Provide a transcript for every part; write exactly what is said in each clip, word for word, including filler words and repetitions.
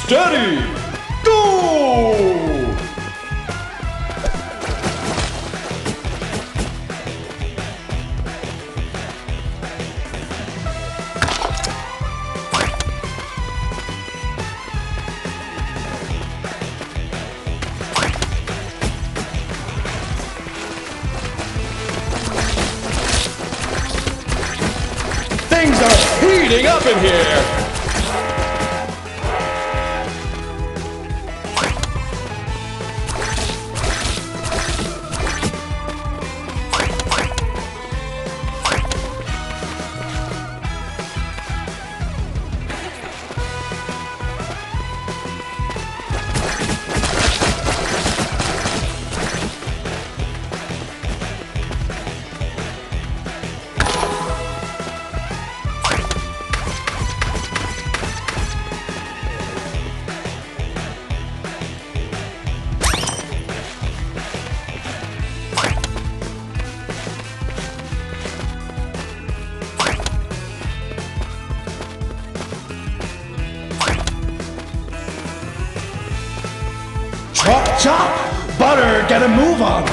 Steady, go! Things are heating up in here! Chop, chop! Butter, get a move on!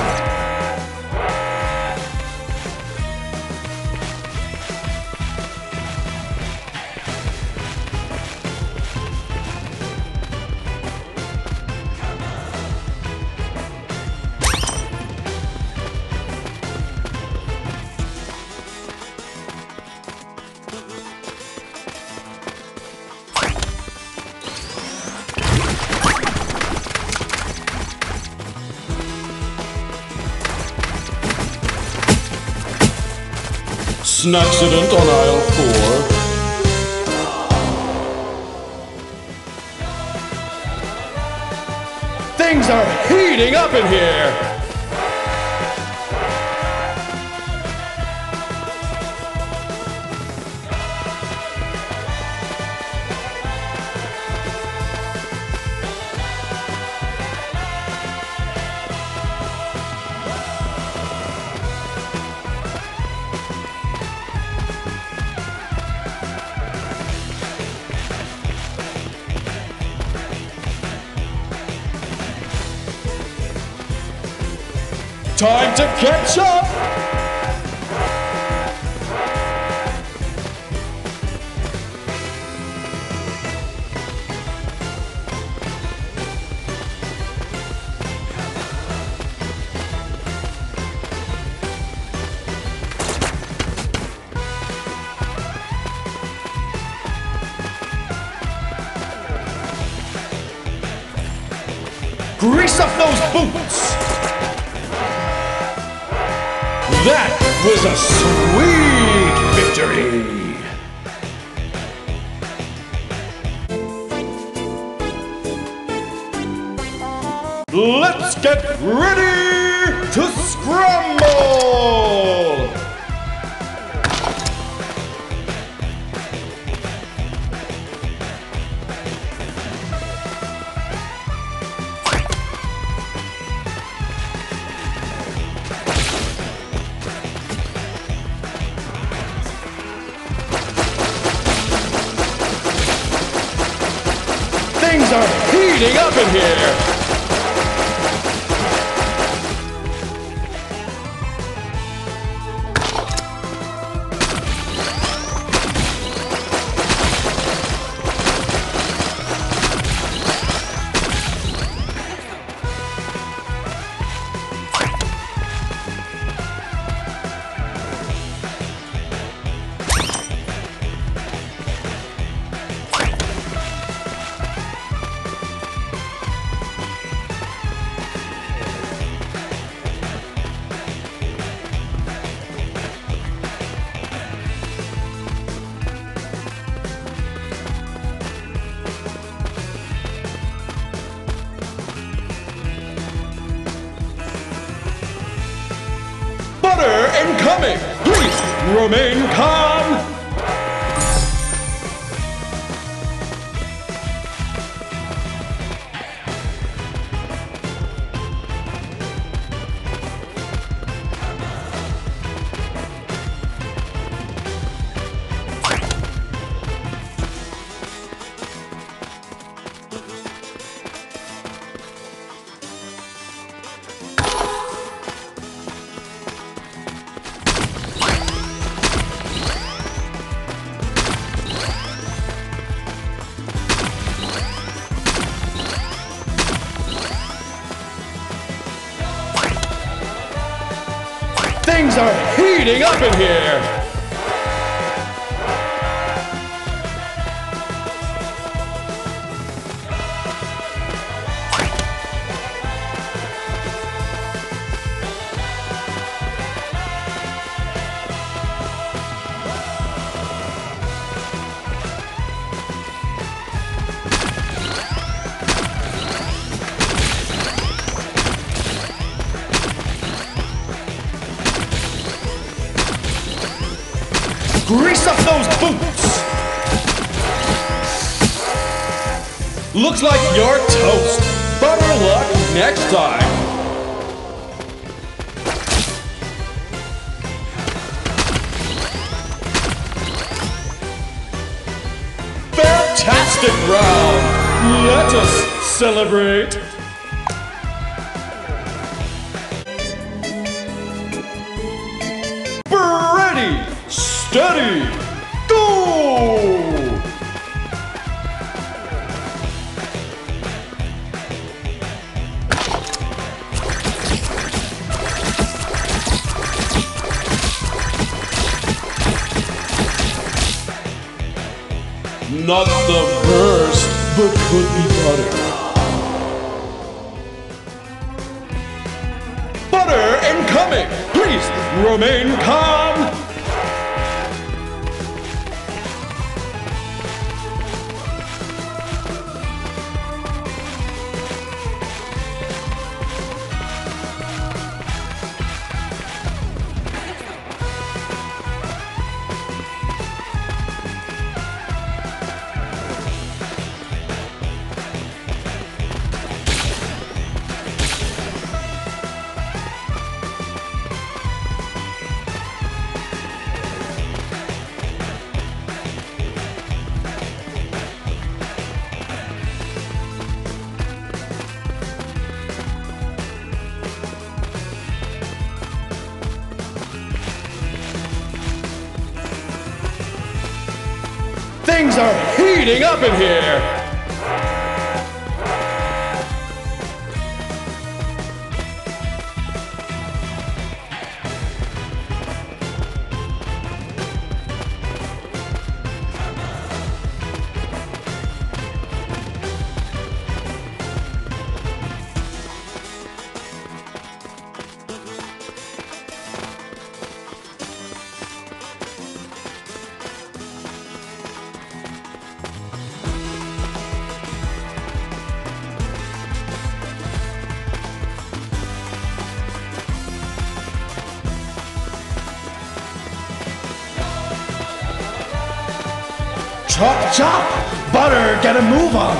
Snacksident on aisle four. Things are heating up in here! Time to catch up! Grease up those boots! That was a sweet victory! Let's get ready to scramble! Things are heating up in here! Butter incoming! Please remain calm! Things are heating up in here. Grease up those boots! Looks like you're toast. Better luck next time. Fantastic round! Let us celebrate! Ready! Steady! Go! Not the burst, but could be butter. Butter incoming! Please remain calm! Things are heating up in here! Chop, chop! Butter, get a move on!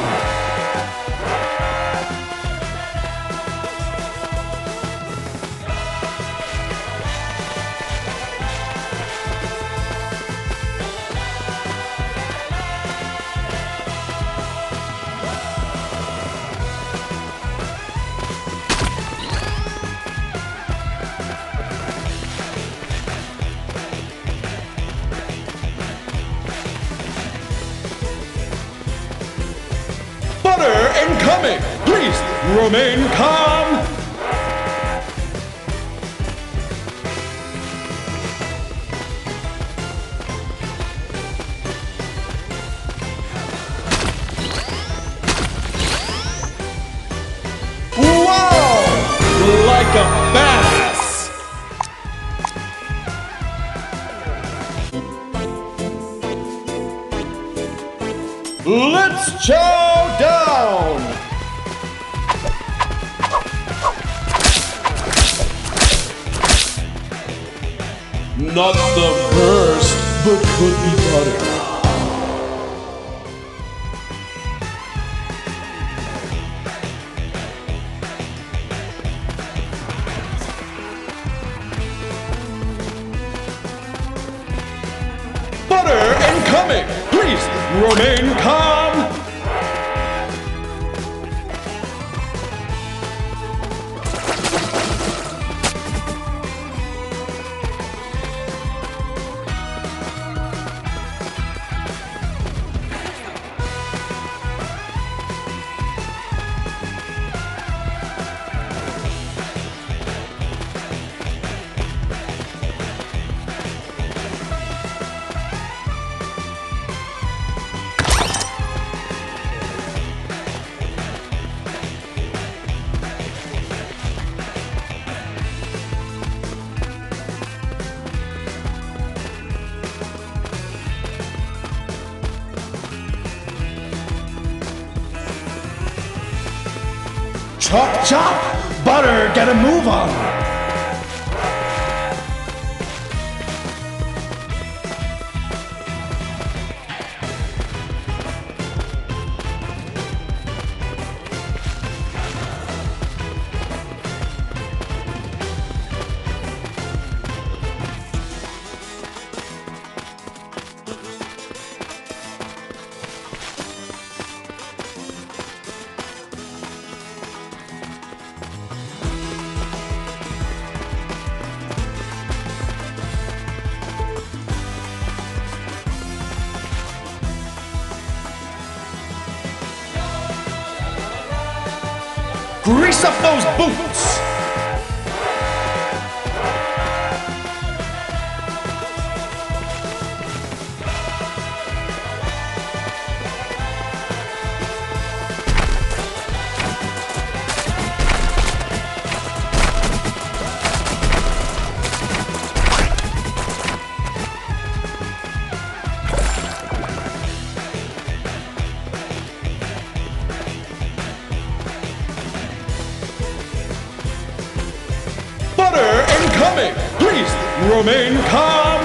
Butter incoming! Please remain calm! Wow! Like a bass! Let's chow down! Not the burst, but could be butter. Butter incoming! Please remain calm! Chop, chop! Butter, get a move on! Grease up those boots! Butter incoming! Please remain calm!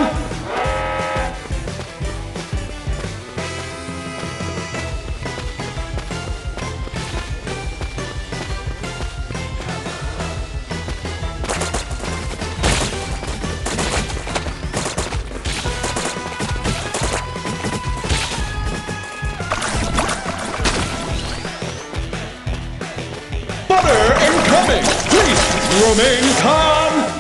Butter incoming! Please remain calm!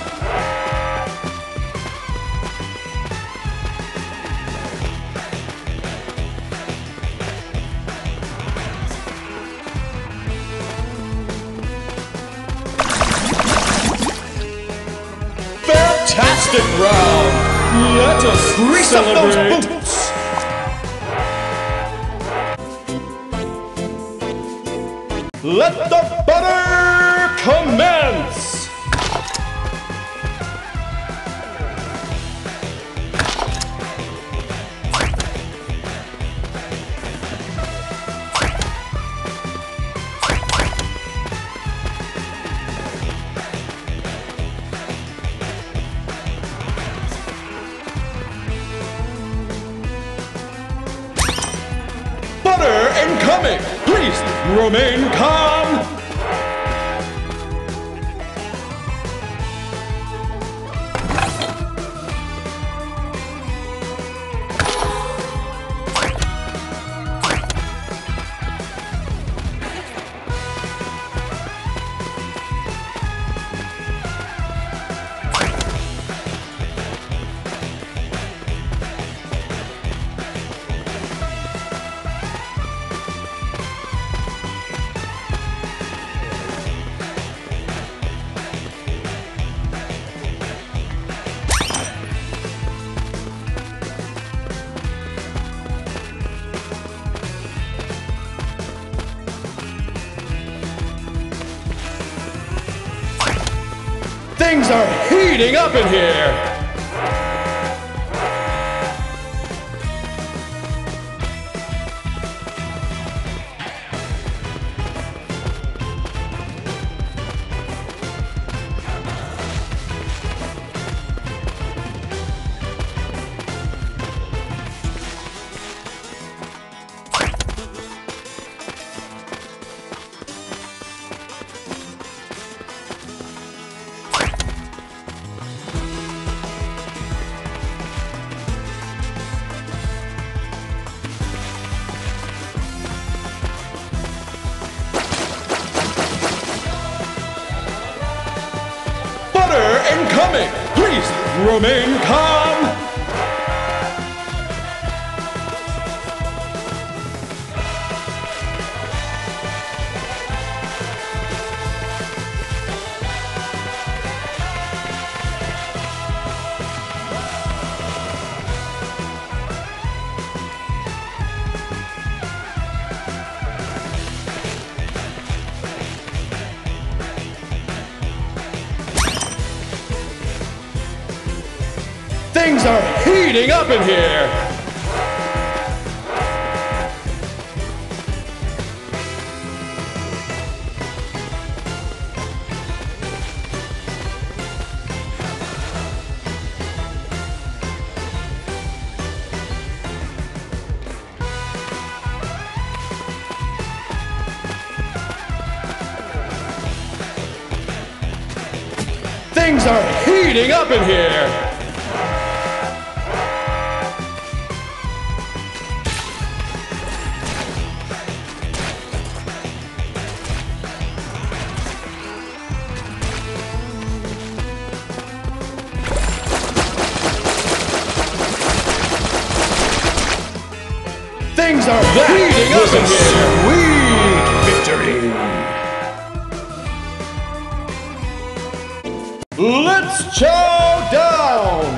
Fantastic round! Let us grease up those boots! Let the butter commence! Butter incoming! Please remain calm! Things are heating up in here! Incoming! Please remain calm! Things are heating up in here! Things are heating up in here! Things are heating up in here! Sweet victory! Let's chow down!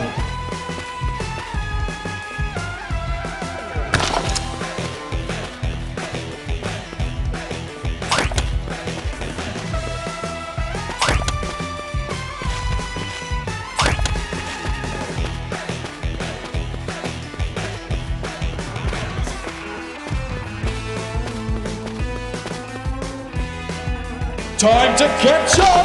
Time to catch up!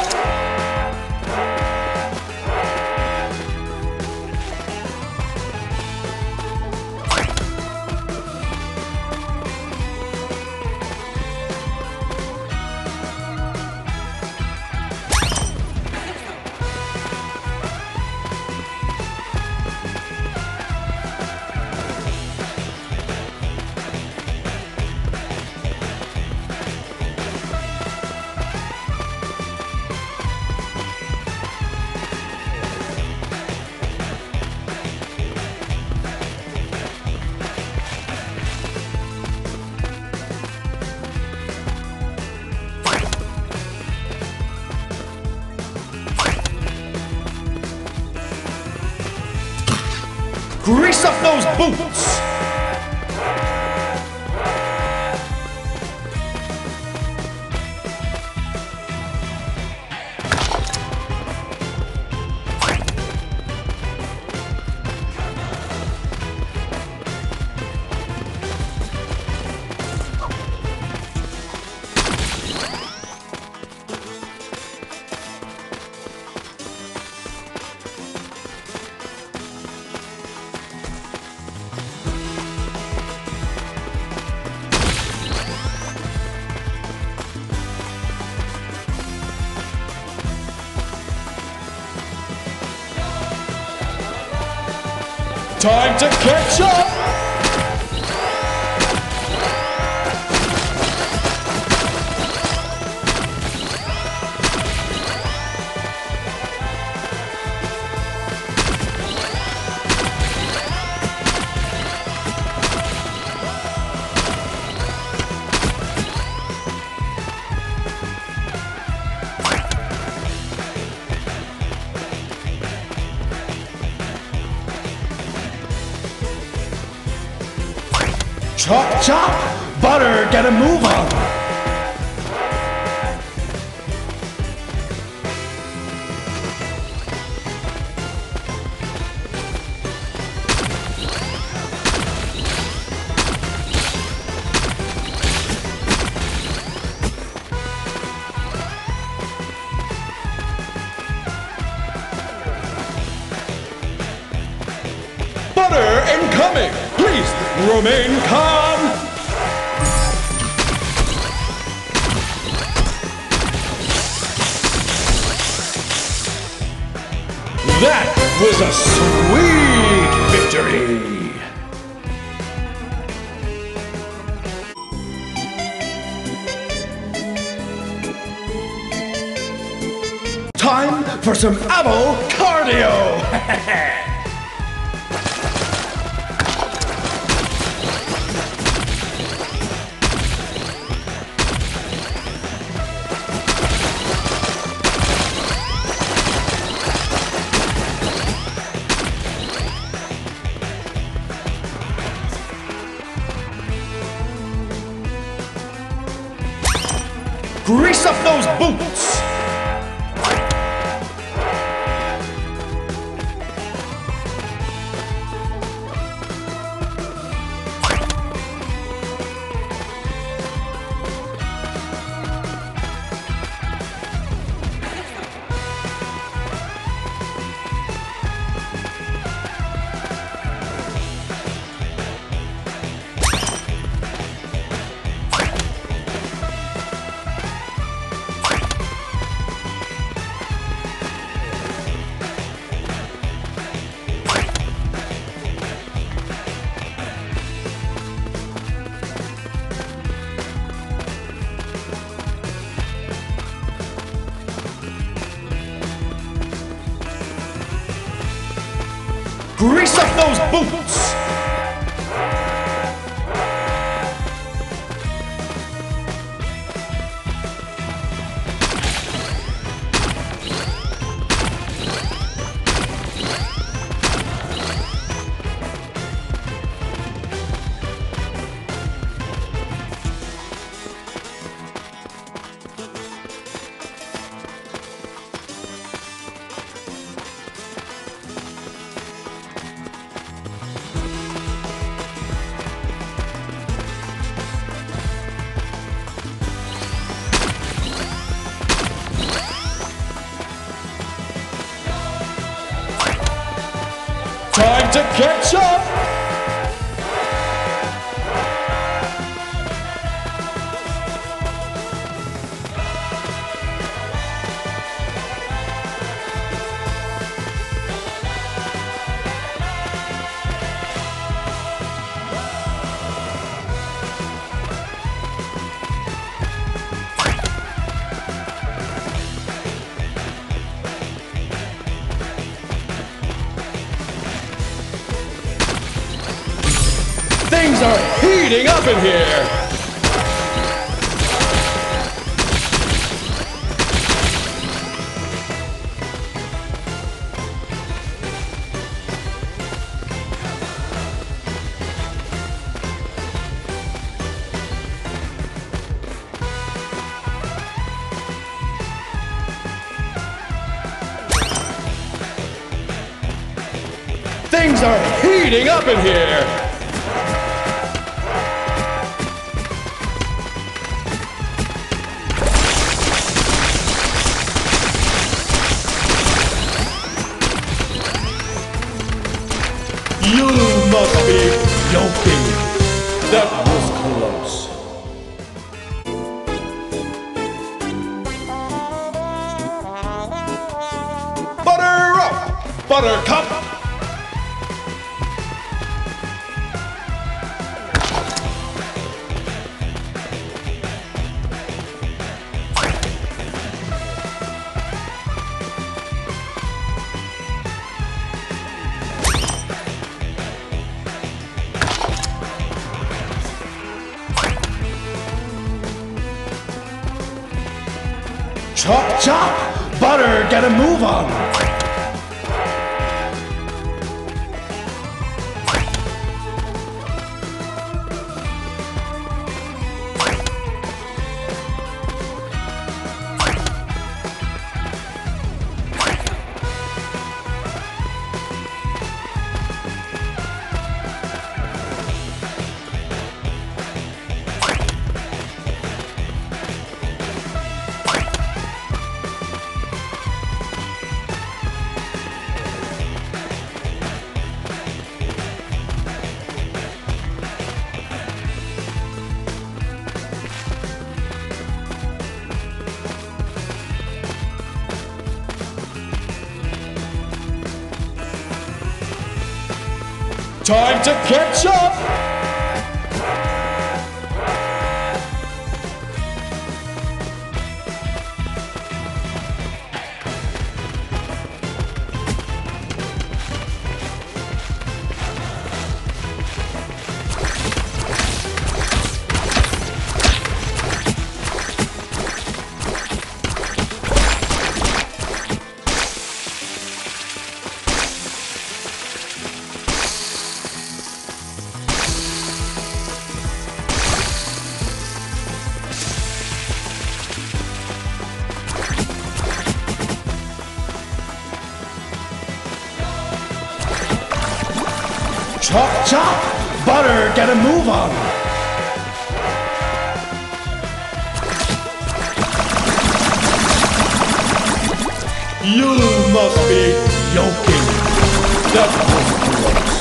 Grease up those boots! Time to catch up! Chop, chop! Butter, get a move on! Butter incoming! Please remain calm! That was a sweet victory! Time for some avo cardio! Grease up those boots! Grease up those boots! Time to catch up! Things are heating up in here! Things are heating up in here! You must be joking. That was close. Butter up, Buttercup. Chop, chop! Butter, get a move on! Time to catch up! Chop, chop! Butter, get a move on! You must be joking. That was close.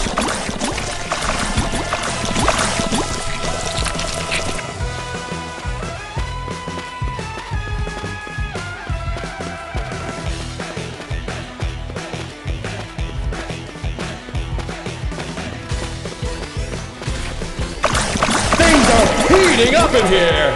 Heating up in here!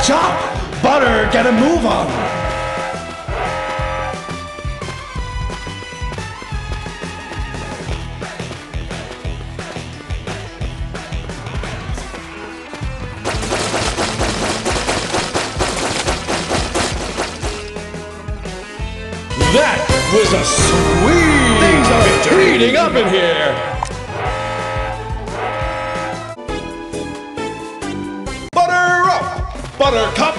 Chop, chop! Butter, get a move on! That was a sweet! Things are heating up in here! Butter up! Buttercup!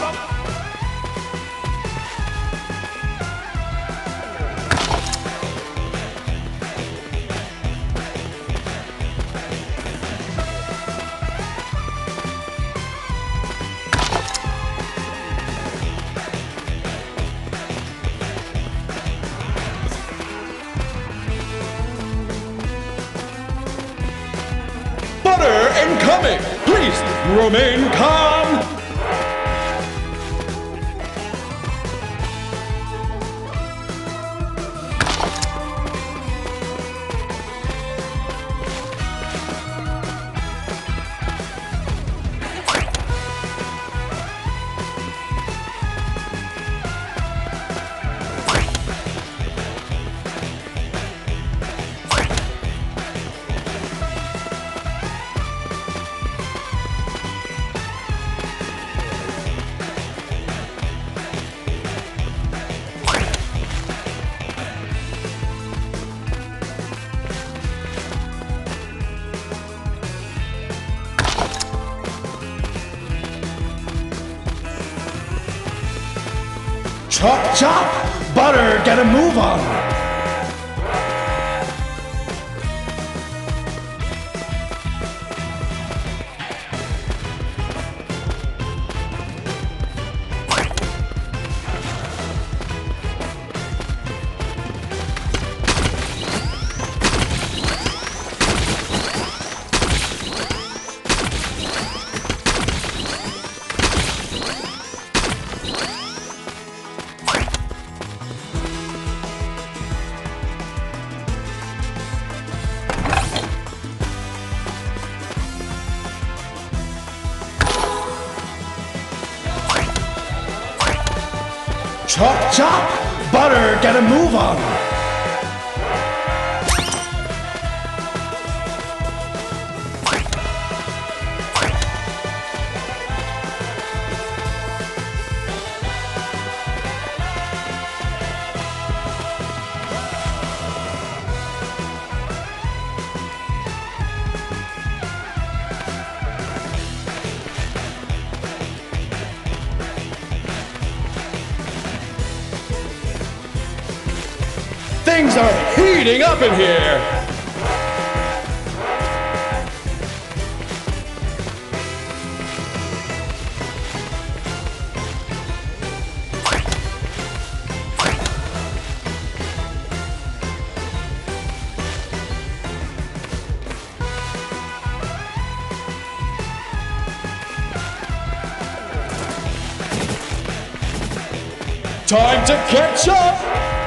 Butter incoming! Please remain calm! Chop, chop! Butter, get a move on! Chop, chop! Butter, get a move on! Things are heating up in here! Time to catch up!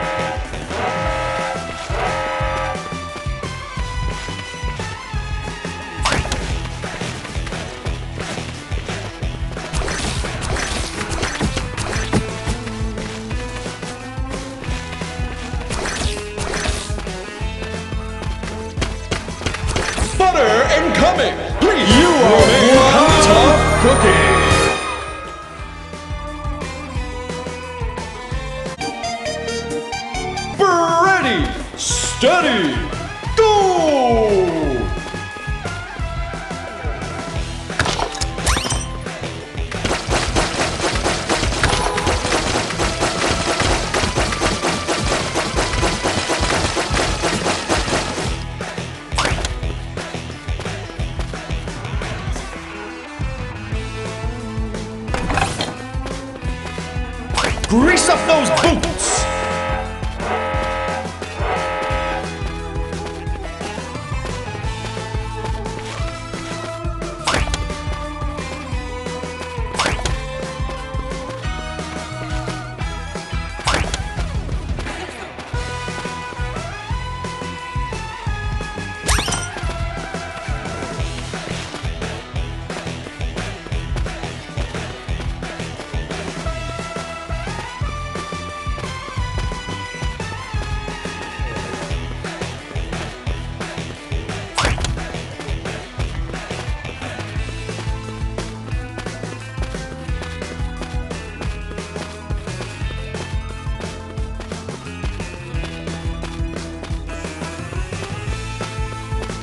Butter incoming! Please, you are one tough cookie! Ready, steady, go! Grease up those boots!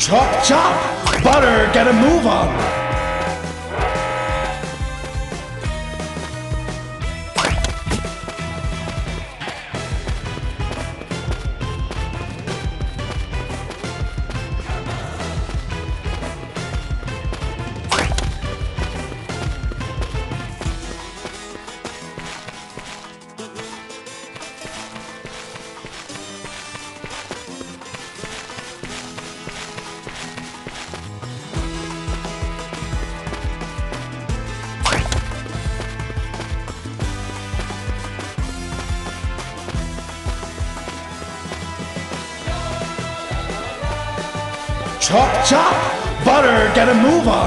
Chop, chop! Butter, get a move on! Chop, chop! Butter, get a move on!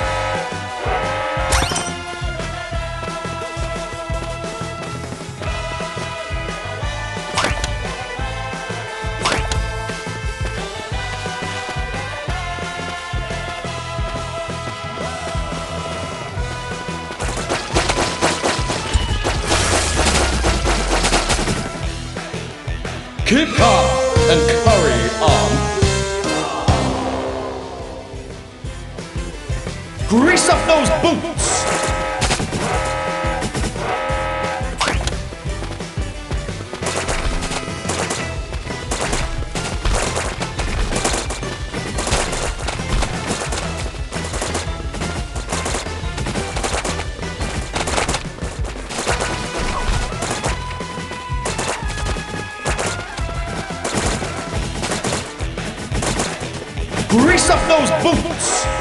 Keep calm and curry on. Grease up those boots! Grease up those boots!